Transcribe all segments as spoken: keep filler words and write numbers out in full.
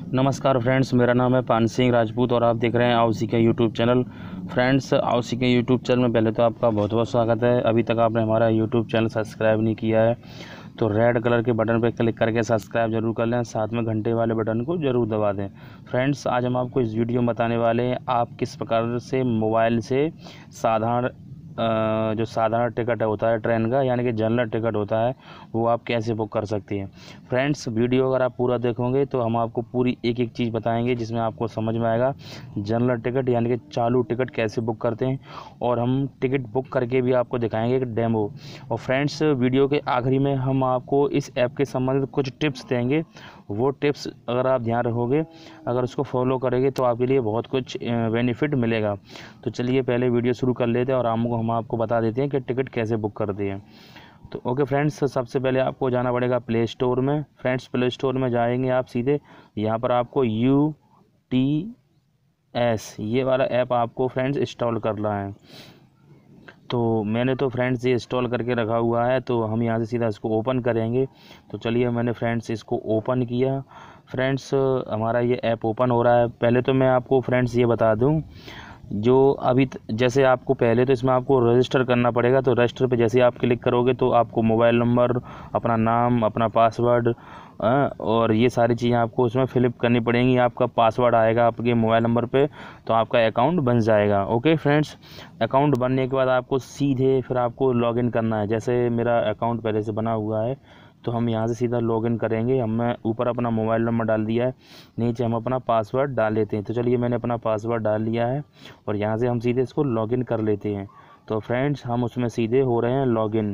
नमस्कार फ्रेंड्स, मेरा नाम है पान सिंह राजपूत और आप देख रहे हैं Aaosikhe YouTube channel. Friends, Aaosikhe YouTube channel में पहले तो आपका बहुत बहुत स्वागत है। अभी तक आपने हमारा यूट्यूब चैनल सब्सक्राइब नहीं किया है तो रेड कलर के बटन पर क्लिक करके सब्सक्राइब जरूर कर लें, साथ में घंटे वाले बटन को ज़रूर दबा दें। फ्रेंड्स, आज हम आपको इस वीडियो में बताने वाले हैं आप किस प्रकार से मोबाइल से साधारण जो साधारण टिकट होता है ट्रेन का, यानी कि जनरल टिकट होता है, वो आप कैसे बुक कर सकती हैं। फ्रेंड्स, वीडियो अगर आप पूरा देखोगे तो हम आपको पूरी एक एक चीज़ बताएंगे जिसमें आपको समझ में आएगा जनरल टिकट यानी कि चालू टिकट कैसे बुक करते हैं, और हम टिकट बुक करके भी आपको दिखाएंगे एक डेमो। और फ्रेंड्स, वीडियो के आखिरी में हम आपको इस ऐप के संबंधित कुछ टिप्स देंगे। वो टिप्स अगर आप ध्यान रखोगे, अगर उसको फॉलो करेंगे तो आपके लिए बहुत कुछ बेनिफिट मिलेगा। तो चलिए पहले वीडियो शुरू कर लेते हैं और हमको हम आपको बता देते हैं कि टिकट कैसे बुक करते हैं। तो ओके फ्रेंड्स, सबसे पहले आपको जाना पड़ेगा प्ले स्टोर में। फ्रेंड्स, प्ले स्टोर में जाएंगे आप सीधे, यहाँ पर आपको यू टी एस ये वाला ऐप आपको फ्रेंड्स इंस्टॉल करना है। तो मैंने तो फ्रेंड्स ये इंस्टॉल करके रखा हुआ है, तो हम यहाँ से सीधा इसको ओपन करेंगे। तो चलिए, मैंने फ्रेंड्स इसको ओपन किया। फ्रेंड्स, हमारा ये ऐप ओपन हो रहा है। पहले तो मैं आपको फ्रेंड्स ये बता दूं, जो अभी जैसे आपको पहले तो इसमें आपको रजिस्टर करना पड़ेगा। तो रजिस्टर पे जैसे आप क्लिक करोगे तो आपको मोबाइल नंबर, अपना नाम, अपना पासवर्ड और ये सारी चीज़ें आपको उसमें फिलअप करनी पड़ेंगी। आपका पासवर्ड आएगा आपके मोबाइल नंबर पे, तो आपका अकाउंट बन जाएगा। ओके फ्रेंड्स, अकाउंट बनने के बाद आपको सीधे फिर आपको लॉगिन करना है। जैसे मेरा अकाउंट पहले से बना हुआ है तो हम यहाँ से सीधा लॉगिन करेंगे। हमने ऊपर अपना मोबाइल नंबर डाल दिया है, नीचे हम अपना पासवर्ड डाल लेते हैं। तो चलिए, मैंने अपना पासवर्ड डाल लिया है और यहाँ से हम सीधे इसको लॉगिन कर लेते हैं। तो फ्रेंड्स, हम उसमें सीधे हो रहे हैं लॉगिन।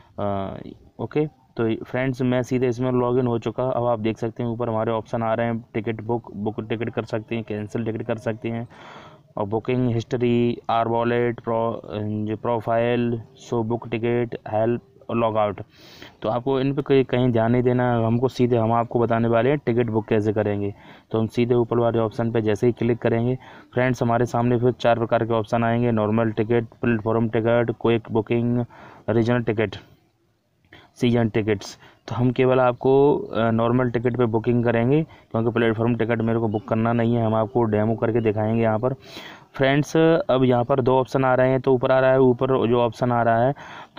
ओके, तो फ्रेंड्स मैं सीधे इसमें लॉगिन हो चुका। अब आप देख सकते हैं ऊपर हमारे ऑप्शन आ रहे हैं, टिकट बुक, बुक टिकट कर सकते हैं, कैंसिल टिकट कर सकते हैं, और booking history, R wallet, pro जो profile, show book ticket, help और लॉग आउट। तो आपको इन पे कहीं कहीं ध्यान नहीं देना है, हमको सीधे हम आपको बताने वाले हैं टिकट बुक कैसे करेंगे। तो हम सीधे ऊपर वाले ऑप्शन पे जैसे ही क्लिक करेंगे फ्रेंड्स, हमारे सामने फिर चार प्रकार के ऑप्शन आएंगे। Normal ticket, platform ticket, quick booking, regional ticket, season tickets. तो हम केवल आपको नॉर्मल टिकट पे बुकिंग करेंगे, क्योंकि प्लेटफॉर्म टिकट मेरे को बुक करना नहीं है। हम आपको डेमो करके दिखाएंगे यहाँ पर। फ्रेंड्स, अब यहाँ पर दो ऑप्शन आ रहे हैं। तो ऊपर आ रहा है, ऊपर जो ऑप्शन आ रहा है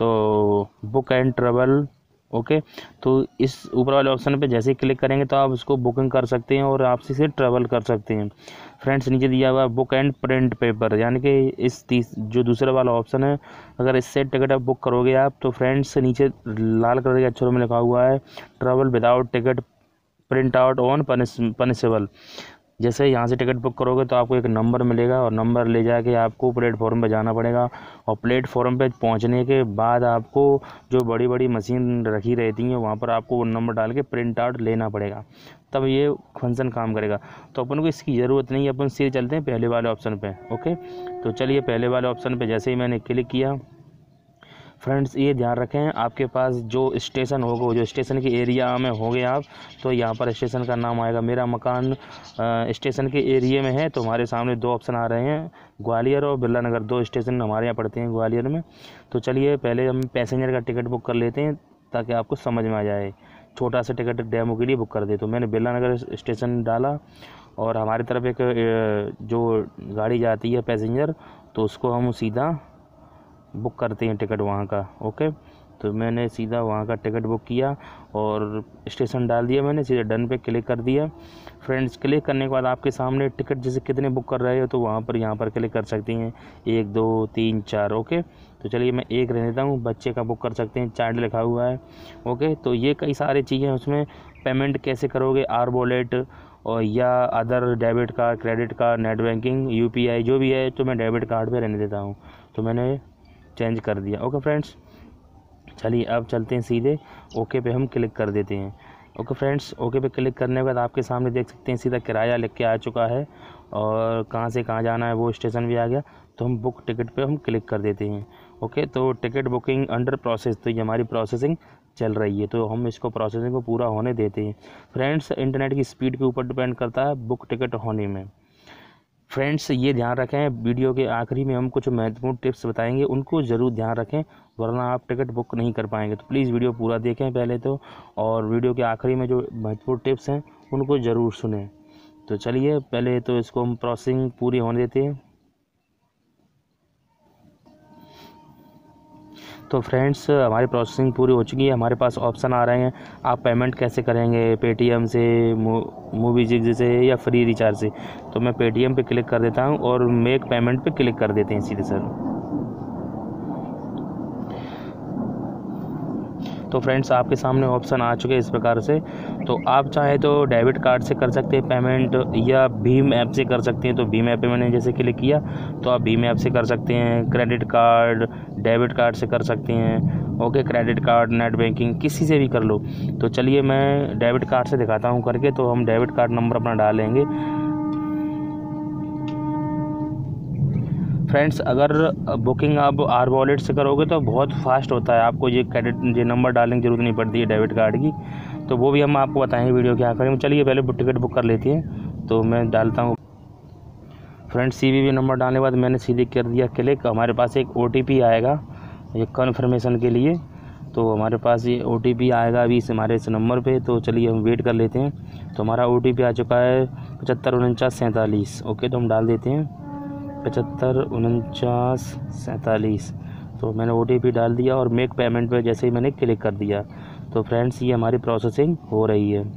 तो बुक एंड ट्रेवल। ओके, तो इस ऊपर वाले ऑप्शन पे जैसे ही क्लिक करेंगे तो आप इसको बुकिंग कर सकते हैं और आप इसे ट्रैवल कर सकते हैं। फ्रेंड्स, नीचे दिया हुआ है बुक एंड प्रिंट पेपर, यानी कि इस तीस जो दूसरा वाला ऑप्शन है, अगर इससे टिकट आप बुक करोगे आप तो फ्रेंड्स नीचे लाल कलर के अक्षरों में लिखा हुआ है travel without ticket print out on punishable. जैसे यहाँ से टिकट बुक करोगे तो आपको एक नंबर मिलेगा और नंबर ले जाके आपको प्लेटफॉर्म पे जाना पड़ेगा, और प्लेटफॉर्म पे पहुँचने के बाद आपको जो बड़ी बड़ी मशीन रखी रहती हैं वहाँ पर आपको वो नंबर डाल के प्रिंट आउट लेना पड़ेगा, तब ये फंक्शन काम करेगा। तो अपन को इसकी ज़रूरत नहीं है, अपन सीधे चलते हैं पहले वाले ऑप्शन पर। ओके, तो चलिए पहले वाले ऑप्शन पर जैसे ही मैंने क्लिक किया फ्रेंड्स, ये ध्यान रखें आपके पास जो स्टेशन होगा, जो स्टेशन के एरिया में होंगे आप, तो यहाँ पर स्टेशन का नाम आएगा। मेरा मकान स्टेशन के एरिया में है, तो हमारे सामने दो ऑप्शन आ रहे हैं, ग्वालियर और बिरला नगर, दो स्टेशन हमारे यहाँ पड़ते हैं ग्वालियर में। तो चलिए पहले हम पैसेंजर का टिकट बुक कर लेते हैं ताकि आपको समझ में आ जाए। छोटा सा टिकट डेमो के लिए बुक कर दे। तो मैंने बिरला नगर स्टेशन डाला और हमारी तरफ एक जो गाड़ी जाती है पैसेंजर, तो उसको हम सीधा बुक करते हैं टिकट वहाँ का। ओके, तो मैंने सीधा वहाँ का टिकट बुक किया और स्टेशन डाल दिया, मैंने सीधे डन पे क्लिक कर दिया। फ्रेंड्स, क्लिक करने के बाद आपके सामने टिकट जैसे कितने बुक कर रहे हो तो वहाँ पर यहाँ पर क्लिक कर सकती हैं, एक दो तीन चार। ओके, तो चलिए मैं एक रह देता हूँ, बच्चे का बुक कर सकते हैं, चाइल्ड लिखा हुआ है। ओके, तो ये कई सारी चीज़ें उसमें। पेमेंट कैसे करोगे, आर वॉलेट और या other debit card, credit card, net banking, U P I जो भी है, तो मैं डेबिट कार्ड पर रहने देता हूँ, तो मैंने चेंज कर दिया। ओके फ्रेंड्स, चलिए अब चलते हैं सीधे ओके पे हम क्लिक कर देते हैं। ओके फ्रेंड्स, ओके पे क्लिक करने के बाद आपके सामने देख सकते हैं सीधा किराया लिख के आ चुका है और कहाँ से कहाँ जाना है वो स्टेशन भी आ गया। तो हम बुक टिकट पे हम क्लिक कर देते हैं। ओके, तो टिकट बुकिंग अंडर प्रोसेस, तो ये हमारी प्रोसेसिंग चल रही है, तो हम इसको प्रोसेसिंग को पूरा होने देते हैं। फ्रेंड्स, इंटरनेट की स्पीड के ऊपर डिपेंड करता है बुक टिकट होने में। फ्रेंड्स, ये ध्यान रखें, वीडियो के आखिरी में हम कुछ महत्वपूर्ण टिप्स बताएंगे, उनको ज़रूर ध्यान रखें, वरना आप टिकट बुक नहीं कर पाएंगे। तो प्लीज़ वीडियो पूरा देखें पहले तो, और वीडियो के आखिरी में जो महत्वपूर्ण टिप्स हैं उनको ज़रूर सुनें। तो चलिए पहले तो इसको हम प्रोसेसिंग पूरी होने देते हैं। तो फ्रेंड्स हमारी प्रोसेसिंग पूरी हो चुकी है, हमारे पास ऑप्शन आ रहे हैं आप पेमेंट कैसे करेंगे, पेटीएम से, मूवी जिग से या फ्री रिचार्ज से। तो मैं पेटीएम पे क्लिक कर देता हूं और मेक पेमेंट पे क्लिक कर देते हैं सीधे सर। तो फ्रेंड्स आपके सामने ऑप्शन आ चुके हैं इस प्रकार से। तो आप चाहे तो डेबिट कार्ड से कर सकते हैं पेमेंट या भीम ऐप से कर सकते हैं। तो भीम ऐप पे मैंने जैसे क्लिक किया तो आप भीम ऐप से कर सकते हैं, क्रेडिट कार्ड, डेबिट कार्ड से कर सकते हैं। Okay, credit card, net banking, किसी से भी कर लो। तो चलिए मैं डेबिट कार्ड से दिखाता हूँ करके। तो हम डेबिट कार्ड नंबर अपना डालेंगे। फ्रेंड्स अगर बुकिंग आप आर वॉलेट से करोगे तो बहुत फास्ट होता है, आपको ये क्रेडिट ये नंबर डालने की ज़रूरत नहीं पड़ती है डेबिट कार्ड की। तो वो भी हम आपको बताएंगे वीडियो क्या करें। चलिए पहले टिकट बुक कर लेते हैं। तो मैं डालता हूँ friends C V V number डालने के बाद मैंने सीधे कर दिया क्लिक। हमारे पास एक ओ टी पी आएगा ये कन्फर्मेशन के लिए। तो हमारे पास ये ओ टी पी आएगा अभी इस हमारे इस नंबर पे। तो चलिए हम वेट कर लेते हैं। तो हमारा ओ टी पी आ चुका है पचहत्तर उनचास सैंतालीस। ओके, तो हम डाल देते हैं पचहत्तर उनचास सैंतालीस। तो मैंने ओ टी पी डाल दिया और मेक पेमेंट पे जैसे ही मैंने क्लिक कर दिया तो फ्रेंड्स ये हमारी प्रोसेसिंग हो रही है।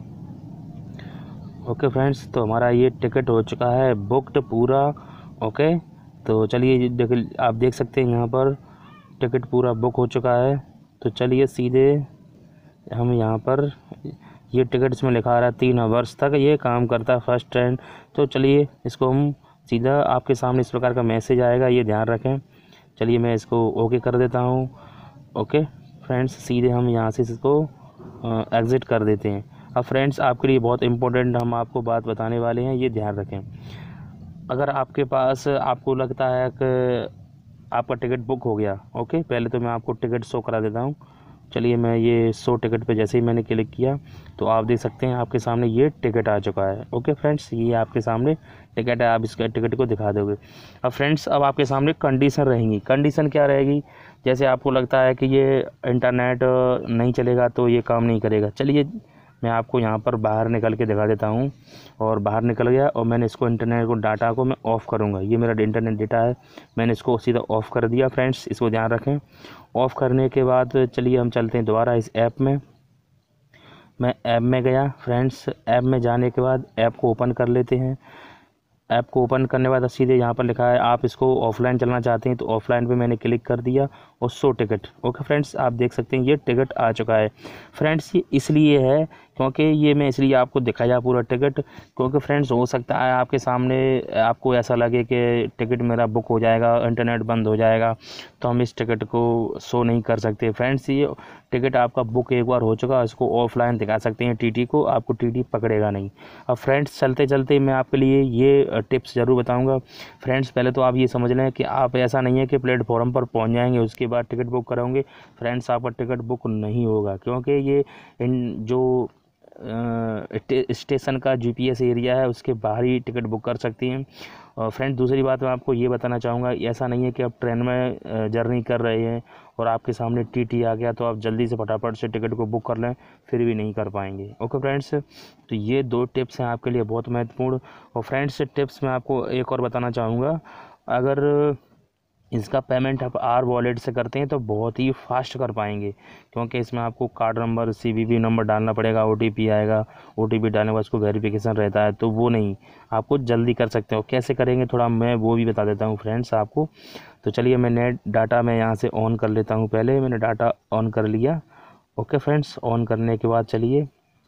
ओके फ्रेंड्स, तो हमारा ये टिकट हो चुका है बुकड पूरा। ओके, तो चलिए देख आप देख सकते हैं यहाँ पर टिकट पूरा बुक हो चुका है। तो चलिए सीधे हम यहाँ पर ये टिकट इसमें लिखा आ रहा है तीन आवर्स तक ये काम करता है फर्स्ट ट्रेन। तो चलिए इसको हम सीधा आपके सामने इस प्रकार का मैसेज आएगा, ये ध्यान रखें। चलिए मैं इसको ओके कर देता हूँ। ओके फ्रेंड्स, सीधे हम यहाँ से इसको एग्ज़िट कर देते हैं। अब फ्रेंड्स आपके लिए बहुत इम्पोर्टेंट हम आपको बात बताने वाले हैं, ये ध्यान रखें। अगर आपके पास आपको लगता है कि आपका टिकट बुक हो गया, ओके, पहले तो मैं आपको टिकट शो करा देता हूँ। चलिए मैं ये शो टिकट पे जैसे ही मैंने क्लिक किया तो आप देख सकते हैं आपके सामने ये टिकट आ चुका है। ओके फ्रेंड्स, ये आपके सामने टिकट है, आप इसका टिकट को दिखा दोगे। अब फ्रेंड्स अब आपके सामने कंडीशन रहेंगी। कंडीशन क्या रहेगी, जैसे आपको लगता है कि ये इंटरनेट नहीं चलेगा तो ये काम नहीं करेगा। चलिए मैं आपको यहाँ पर बाहर निकल के दिखा देता हूँ। और बाहर निकल गया और मैंने इसको इंटरनेट को डाटा को मैं ऑफ़ करूँगा। ये मेरा इंटरनेट डेटा है, मैंने इसको सीधा ऑफ़ कर दिया। फ्रेंड्स इसको ध्यान रखें। ऑफ़ करने के बाद चलिए हम चलते हैं दोबारा इस ऐप में। मैं ऐप में गया। फ्रेंड्स ऐप में जाने के बाद ऐप को ओपन कर लेते हैं। ऐप को ओपन करने के बाद सीधे यहाँ पर लिखा है आप इसको ऑफलाइन चलना चाहते हैं तो ऑफलाइन पे मैंने क्लिक कर दिया और शो टिकट। ओके फ्रेंड्स, आप देख सकते हैं ये टिकट आ चुका है। फ्रेंड्स ये इसलिए है क्योंकि ये मैं इसलिए आपको दिखाया पूरा टिकट, क्योंकि फ्रेंड्स हो सकता है आपके सामने आपको ऐसा लगे कि टिकट मेरा बुक हो जाएगा, इंटरनेट बंद हो जाएगा तो हम इस टिकट को शो नहीं कर सकते। फ्रेंड्स ये टिकट आपका बुक एक बार हो चुका, इसको ऑफलाइन दिखा सकते हैं टीटी को, आपको टीटी पकड़ेगा नहीं। अब फ्रेंड्स चलते चलते मैं आपके लिए ये टिप्स ज़रूर बताऊंगा। फ्रेंड्स पहले तो आप ये समझ लें कि आप ऐसा नहीं है कि प्लेटफॉर्म पर पहुंच जाएंगे उसके बाद टिकट बुक कराओगे। फ्रेंड्स आपका टिकट बुक नहीं होगा, क्योंकि ये इन जो स्टेशन का जीपीएस एरिया है उसके बाहर ही टिकट बुक कर सकती हैं। और फ्रेंड दूसरी बात मैं आपको ये बताना चाहूँगा, ऐसा नहीं है कि आप ट्रेन में जर्नी कर रहे हैं और आपके सामने टीटी आ गया तो आप जल्दी से फटाफट से टिकट को बुक कर लें, फिर भी नहीं कर पाएंगे। ओके फ्रेंड्स, तो ये दो टिप्स हैं आपके लिए बहुत महत्वपूर्ण। और फ्रेंड्स टिप्स मैं आपको एक और बताना चाहूँगा, अगर इसका पेमेंट आप आर वॉलेट से करते हैं तो बहुत ही फास्ट कर पाएंगे, क्योंकि इसमें आपको कार्ड नंबर, सीवीवी नंबर डालना पड़ेगा, ओटीपी आएगा, ओटीपी डालने के बाद उसको वेरिफिकेशन रहता है, तो वो नहीं, आपको जल्दी कर सकते हो। कैसे करेंगे थोड़ा मैं वो भी बता देता हूँ फ्रेंड्स आपको। तो चलिए मैं नेट डाटा मैं यहाँ से ऑन कर लेता हूँ। पहले मैंने डाटा ऑन कर लिया। ओके फ्रेंड्स, ऑन करने के बाद चलिए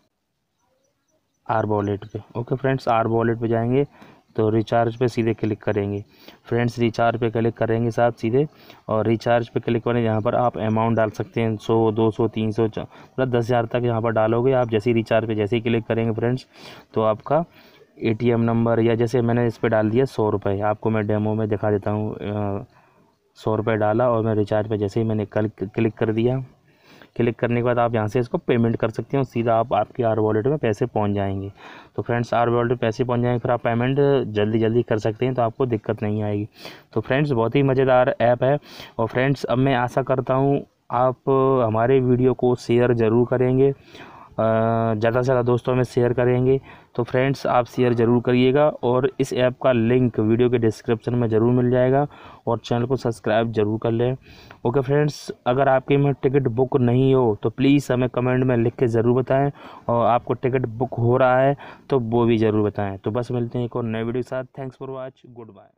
आर वॉलेट पे। ओके फ्रेंड्स, आर वॉलेट पे जाएंगे तो रिचार्ज पे सीधे क्लिक करेंगे। फ्रेंड्स रिचार्ज पे क्लिक करेंगे साहब सीधे, और रिचार्ज पे क्लिक करें, यहाँ पर आप अमाउंट डाल सकते हैं सौ, दो सौ, तीन सौ, मतलब दस हज़ार तक यहाँ पर डालोगे आप। जैसे ही रिचार्ज पे जैसे ही क्लिक करेंगे फ्रेंड्स तो आपका एटीएम नंबर, या जैसे मैंने इस पर डाल दिया सौ रुपये, आपको मैं डेमो में दिखा देता हूँ। सौ रुपये डाला और मैं रिचार्ज पे जैसे ही मैंने कल क्लिक कर दिया, क्लिक करने के बाद आप यहाँ से इसको पेमेंट कर सकते हैं और सीधा आप आपके आर वॉलेट में पैसे पहुँच जाएंगे। तो फ्रेंड्स आर वॉलेट में पैसे पहुँच जाएंगे, फिर आप पेमेंट जल्दी जल्दी कर सकते हैं, तो आपको दिक्कत नहीं आएगी। तो फ्रेंड्स बहुत ही मज़ेदार ऐप है। और फ्रेंड्स अब मैं आशा करता हूँ आप हमारे वीडियो को शेयर ज़रूर करेंगे, ज़्यादा से ज़्यादा दोस्तों में शेयर करेंगे। तो फ्रेंड्स आप शेयर ज़रूर करिएगा और इस ऐप का लिंक वीडियो के डिस्क्रिप्शन में ज़रूर मिल जाएगा और चैनल को सब्सक्राइब ज़रूर कर लें। ओके फ्रेंड्स, अगर आपके में टिकट बुक नहीं हो तो प्लीज़ हमें कमेंट में लिख के ज़रूर बताएं, और आपको टिकट बुक हो रहा है तो वो भी ज़रूर बताएं। तो बस मिलते हैं एक और नए वीडियो के साथ। Thanks for watch, good bye.